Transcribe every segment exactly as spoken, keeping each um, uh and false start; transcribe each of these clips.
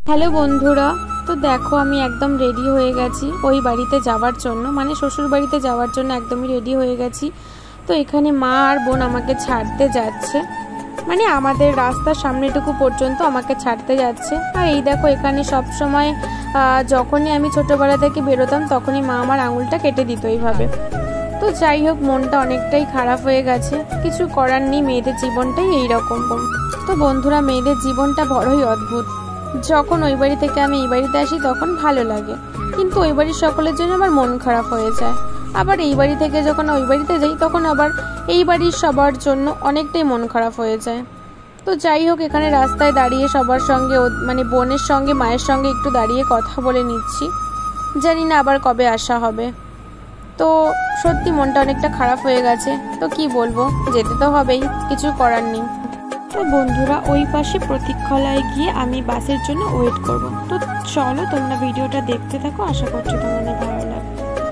Hello বন্ধুরা, তো দেখো আমি একদম রেডি হয়ে গেছি ওই বাড়িতে যাওয়ার জন্য, মানে শ্বশুর বাড়িতে যাওয়ার জন্য একদমই রেডি হয়ে গেছি। তো এখানে মা আর বোন আমাকে ছাড়তে যাচ্ছে, মানে আমাদের রাস্তার সামনেটুকু পর্যন্ত আমাকে ছাড়তে যাচ্ছে। আর এই দেখো এখানে সব সময় যখনই আমি ছোটোবেলা থেকে বেরোতাম তখনই মা আমার আঙুলটা কেটে দিত এইভাবে। তো যাই হোক, মনটা অনেকটাই খারাপ হয়ে গেছে, কিছু করার নেই, মেয়েদের জীবনটাই এইরকম। তো বন্ধুরা, মেয়েদের জীবনটা বড়ই অদ্ভুত। যখন ওই বাড়ি থেকে আমি এই বাড়িতে আসি তখন ভালো লাগে, কিন্তু ওই বাড়ির সকলের জন্য আমার মন খারাপ হয়ে যায়। আবার এই বাড়ি থেকে যখন ওই বাড়িতে যাই তখন আবার এই বাড়ির সবার জন্য অনেকটাই মন খারাপ হয়ে যায়। তো যাই হোক, এখানে রাস্তায় দাঁড়িয়ে সবার সঙ্গে, মানে বোনের সঙ্গে মায়ের সঙ্গে একটু দাঁড়িয়ে কথা বলে নিচ্ছি, জানি না আবার কবে আসা হবে। তো সত্যি মনটা অনেকটা খারাপ হয়ে গেছে, তো কি বলবো, যেতে তো হবেই, কিছু করার নেই। তো বন্ধুরা, ওই পাশে প্রতীক্ষালয়ে গিয়ে আমি বাসের জন্য ওয়েট করব। তো চলো তোমরা ভিডিওটা দেখতে থাকো, আশা করছি তোমাদের ভালো লাগবে।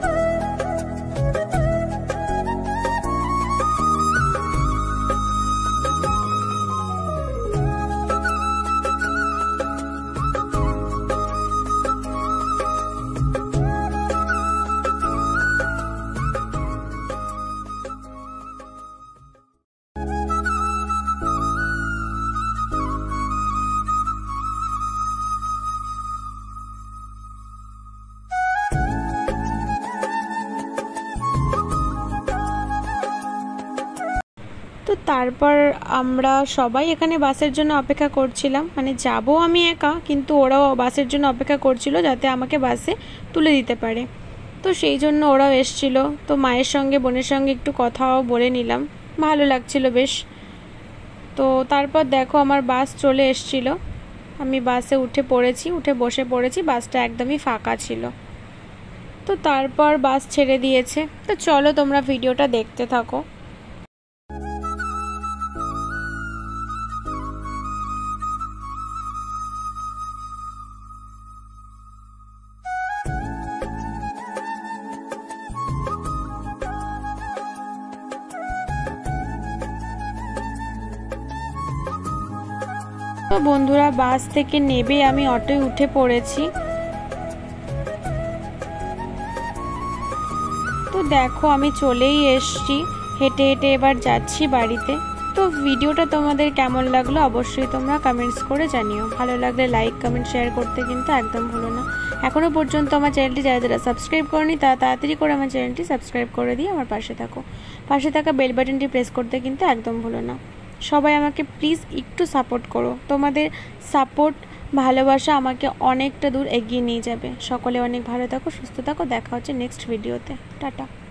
তো তারপর আমরা সবাই এখানে বাসের জন্য অপেক্ষা করছিলাম, মানে যাব আমি একা, কিন্তু ওরাও বাসের জন্য অপেক্ষা করছিল যাতে আমাকে বাসে তুলে দিতে পারে। তো সেই জন্য ওরাও এসছিল। তো মায়ের সঙ্গে বোনের সঙ্গে একটু কথাও বলে নিলাম, ভালো লাগছিল বেশ। তো তারপর দেখো আমার বাস চলে এসছিল, আমি বাসে উঠে পড়েছি, উঠে বসে পড়েছি, বাসটা একদমই ফাঁকা ছিল। তো তারপর বাস ছেড়ে দিয়েছে। তো চলো তোমরা ভিডিওটা দেখতে থাকো। তো বন্ধুরা, বাস থেকে নেবে আমি অটোয় উঠে পড়েছি। তো দেখো আমি চলেই এসছি, হেঁটে হেঁটে এবার যাচ্ছি বাড়িতে। তো ভিডিওটা তোমাদের কেমন লাগলো অবশ্যই তোমরা কমেন্টস করে জানিও, ভালো লাগলে লাইক কমেন্ট শেয়ার করতে কিন্তু একদম ভুলো না। এখনও পর্যন্ত আমার চ্যানেলটি যারা যারা সাবস্ক্রাইব করনি তারা তাড়াতাড়ি করে আমার চ্যানেলটি সাবস্ক্রাইব করে দিয়ে আমার পাশে থাকো, পাশে থাকা বেল বাটনটি প্রেস করতে কিন্তু একদম ভুলো না। সবাই আমাকে প্লিজ একটু সাপোর্ট করো, তোমাদের সাপোর্ট ভালোবাসা আমাকে অনেকটা দূর এগিয়ে নিয়ে যাবে। সকলে অনেক ভালো থাকো, সুস্থ থাকো, দেখা হচ্ছে নেক্সট ভিডিওতে। টাটা।